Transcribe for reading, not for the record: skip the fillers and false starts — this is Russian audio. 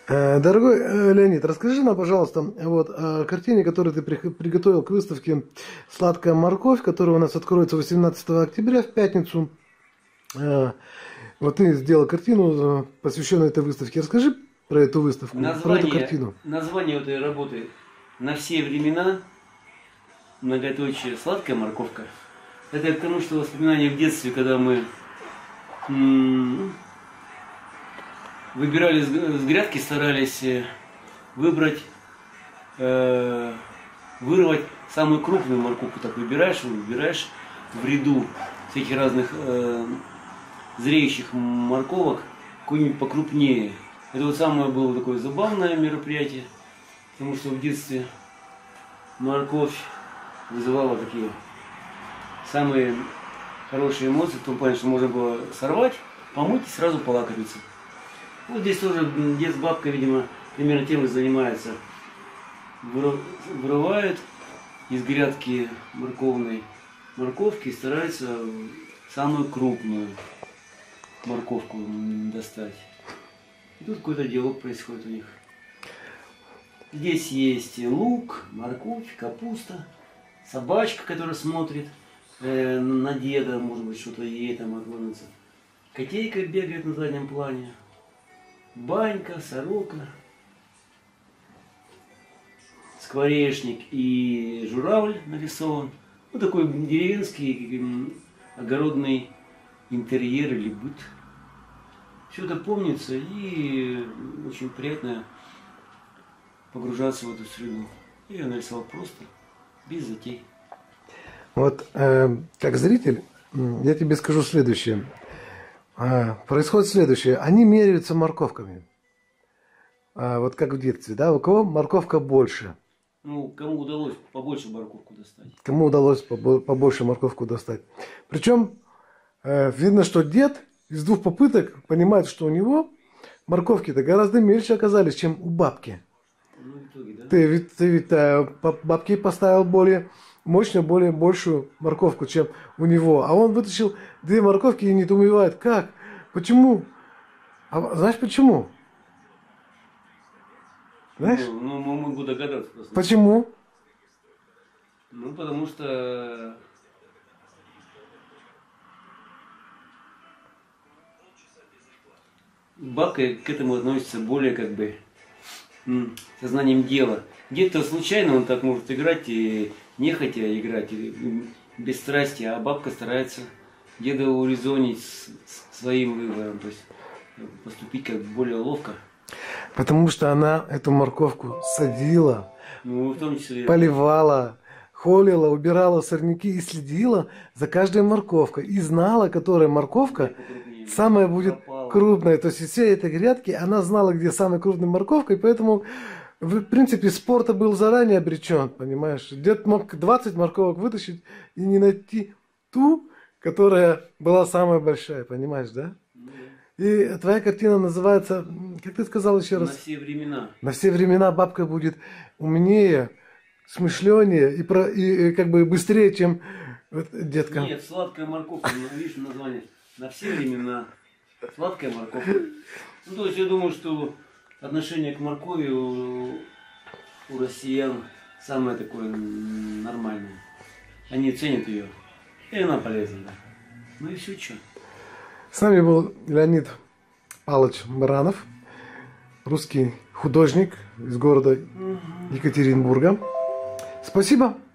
Дорогой Леонид, расскажи нам, пожалуйста, вот, о картине, которую ты приготовил к выставке «Сладкая морковь», которая у нас откроется 18 октября в пятницу. Вот ты сделал картину, посвященную этой выставке. Расскажи про эту выставку, про эту картину. Название этой работы «На все времена», многоточие, «Сладкая морковка». Это потому что воспоминания в детстве, когда мы выбирали с грядки, старались выбрать, вырвать самую крупную морковку. Так выбираешь в ряду всяких разных зреющих морковок, какую-нибудь покрупнее. Это вот самое было такое забавное мероприятие, потому что в детстве морковь вызывала такие самые хорошие эмоции, в том плане, что можно было сорвать, помыть и сразу полакомиться. Вот здесь тоже дед с бабкой, видимо, примерно тем же занимается. Вырывают из грядки морковной морковки и стараются самую крупную морковку достать. И тут какой-то диалог происходит у них. Здесь есть лук, морковь, капуста, собачка, которая смотрит на деда, может быть, что-то ей там отломится. Котейка бегает на заднем плане. Банька, сорока, скворечник и журавль нарисован. Вот такой деревенский огородный интерьер или быт. Все это помнится, и очень приятно погружаться в эту среду. Я нарисовал просто, без затей. Вот, как зритель, я тебе скажу следующее. Происходит следующее. Они меряются морковками. Вот как в детстве, да? У кого морковка больше? Ну, кому удалось побольше морковку достать. Кому удалось побольше морковку достать. Причем видно, что дед из двух попыток понимает, что у него морковки-то гораздо меньше оказались, чем у бабки. Ну, в итоге, да? Ты ведь бабке поставил более мощную, более большую морковку, чем у него. А он вытащил две морковки и недоумевает, как? Почему? А знаешь почему? Знаешь? Ну, могу догадаться просто. Почему? Ну, потому что бабка к этому относится более как бы сознанием дела. Где-то случайно он так может играть и нехотя играть, и без страсти, а бабка старается деда урезонить своим выбором, то есть поступить как более ловко. Потому что она эту морковку садила, Ну, в том числе. поливала, холила, убирала сорняки и следила за каждой морковкой. И знала, которая морковка самая будет крупная. То есть из всей этой грядки она знала, где самая крупная морковка. И поэтому, в принципе, спорта был заранее обречен, понимаешь. Дед мог 20 морковок вытащить и не найти ту, которая была самая большая, понимаешь, да? И твоя картина называется, как ты сказал еще раз? На все времена. На все времена бабка будет умнее, смышленнее и как бы быстрее, чем детка. Нет, сладкая морковка, видишь название. На все времена. Сладкая морковка. Ну, то есть я думаю, что отношение к моркови у россиян самое такое нормальное. Они ценят ее. И она полезна, да. Ну и все, что. С нами был Леонид Павлович Баранов, русский художник из города Екатеринбурга. Спасибо.